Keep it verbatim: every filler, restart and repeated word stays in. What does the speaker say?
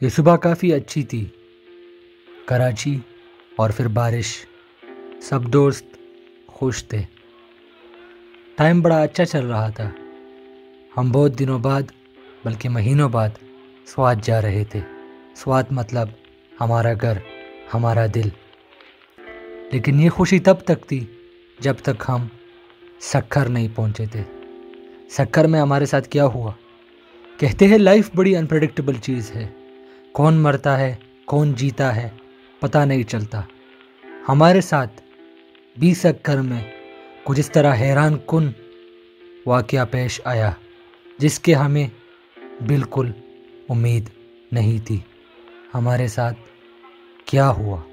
ये सुबह काफ़ी अच्छी थी। कराची और फिर बारिश, सब दोस्त खुश थे। टाइम बड़ा अच्छा चल रहा था। हम बहुत दिनों बाद, बल्कि महीनों बाद स्वात जा रहे थे। स्वात मतलब हमारा घर, हमारा दिल। लेकिन ये खुशी तब तक थी जब तक हम सक्खर नहीं पहुंचे थे। सक्खर में हमारे साथ क्या हुआ? कहते हैं लाइफ बड़ी अनप्रेडिक्टेबल चीज़ है। कौन मरता है, कौन जीता है, पता नहीं चलता। हमारे साथ भी सक्खर में कुछ इस तरह हैरान कुन वाक़या पेश आया जिसके हमें बिल्कुल उम्मीद नहीं थी। हमारे साथ क्या हुआ?